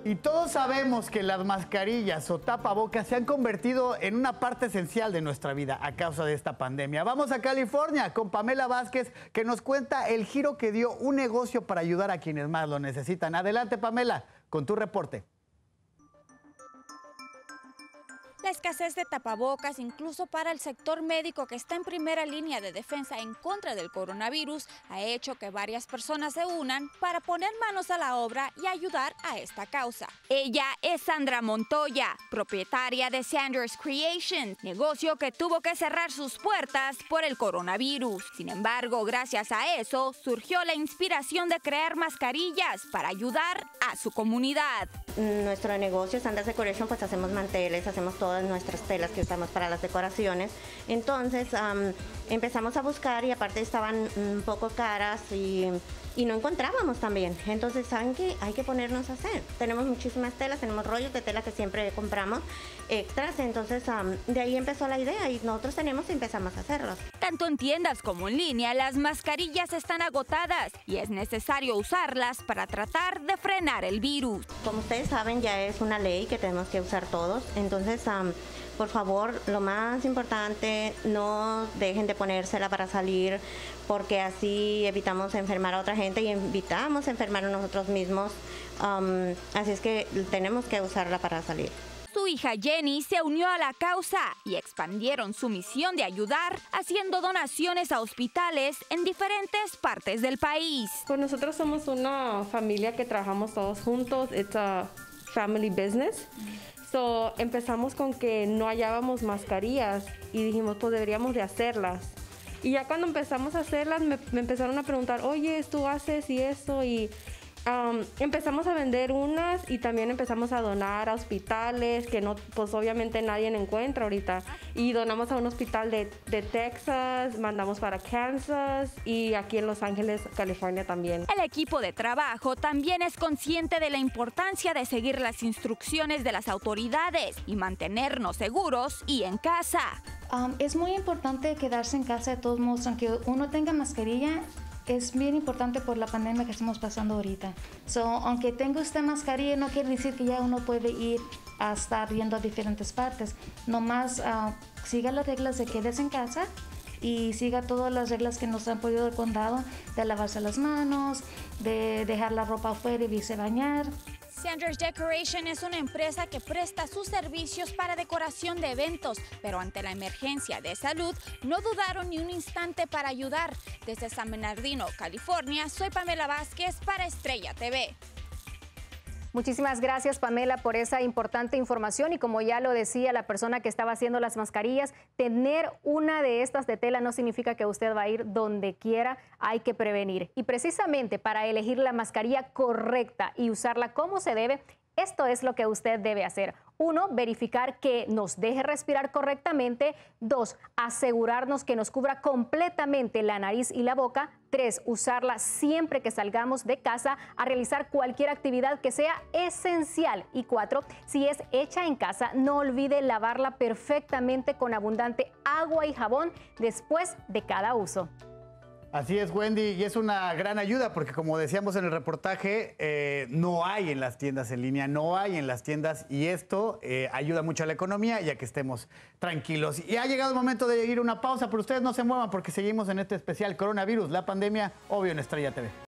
Y todos sabemos que las mascarillas o tapabocas se han convertido en una parte esencial de nuestra vida a causa de esta pandemia. Vamos a California con Pamela Vázquez, que nos cuenta el giro que dio un negocio para ayudar a quienes más lo necesitan. Adelante, Pamela, con tu reporte. La escasez de tapabocas, incluso para el sector médico que está en primera línea de defensa en contra del coronavirus, ha hecho que varias personas se unan para poner manos a la obra y ayudar a esta causa. Ella es Sandra Montoya, propietaria de Sanders Creation, negocio que tuvo que cerrar sus puertas por el coronavirus. Sin embargo, gracias a eso, surgió la inspiración de crear mascarillas para ayudar a su comunidad. Nuestro negocio, Sanders Decoration, pues hacemos manteles, hacemos todas nuestras telas que usamos para las decoraciones. Entonces empezamos a buscar y aparte estaban un poco caras y no encontrábamos también. Entonces, ¿saben qué? Hay que ponernos a hacer. Tenemos muchísimas telas, tenemos rollos de tela que siempre compramos extras. Entonces, de ahí empezó la idea y nosotros empezamos a hacerlos. Tanto en tiendas como en línea, las mascarillas están agotadas y es necesario usarlas para tratar de frenar el virus. Como ustedes saben, ya es una ley que tenemos que usar todos. Entonces, por favor, lo más importante, no dejen de ponérsela para salir, porque así evitamos enfermar a otra gente y evitamos enfermar a nosotros mismos. Así es que tenemos que usarla para salir. Su hija Jenny se unió a la causa y expandieron su misión de ayudar haciendo donaciones a hospitales en diferentes partes del país. Pues nosotros somos una familia que trabajamos todos juntos. It's a family business. So, empezamos con que no hallábamos mascarillas y dijimos, pues deberíamos de hacerlas. Y ya cuando empezamos a hacerlas, me empezaron a preguntar, oye, ¿tú haces y eso? Y empezamos a vender unas y también empezamos a donar a hospitales que no, pues obviamente nadie encuentra ahorita. Y donamos a un hospital de Texas, mandamos para Kansas y aquí en Los Ángeles, California también. El equipo de trabajo también es consciente de la importancia de seguir las instrucciones de las autoridades y mantenernos seguros y en casa. Es muy importante quedarse en casa de todos modos, aunque uno tenga mascarilla. Es bien importante por la pandemia que estamos pasando ahorita. Aunque tenga usted mascarilla, no quiere decir que ya uno puede ir a estar yendo a diferentes partes. Nomás siga las reglas de quédese en casa y siga todas las reglas que nos han podido el condado, de lavarse las manos, de dejar la ropa afuera y irse a bañar. Sanders Decoration es una empresa que presta sus servicios para decoración de eventos, pero ante la emergencia de salud no dudaron ni un instante para ayudar. Desde San Bernardino, California, soy Pamela Vázquez para Estrella TV. Muchísimas gracias, Pamela, por esa importante información. Y como ya lo decía la persona que estaba haciendo las mascarillas, tener una de estas de tela no significa que usted va a ir donde quiera, hay que prevenir. Y precisamente para elegir la mascarilla correcta y usarla como se debe, esto es lo que usted debe hacer. 1, verificar que nos deje respirar correctamente. 2, asegurarnos que nos cubra completamente la nariz y la boca. 3, usarla siempre que salgamos de casa a realizar cualquier actividad que sea esencial. Y 4, si es hecha en casa, no olvide lavarla perfectamente con abundante agua y jabón después de cada uso. Así es, Wendy, y es una gran ayuda porque, como decíamos en el reportaje, no hay en las tiendas en línea, no hay en las tiendas, y esto ayuda mucho a la economía y a que estemos tranquilos. Y ha llegado el momento de ir a una pausa, pero ustedes no se muevan porque seguimos en este especial coronavirus, la pandemia, obvio en Estrella TV.